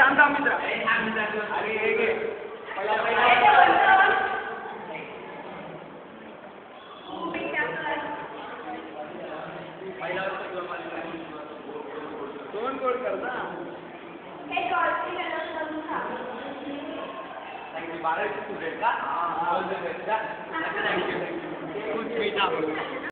थांब थांब मित्र अरे हे घे दोन गोड कर ना 12 स्टुडंट का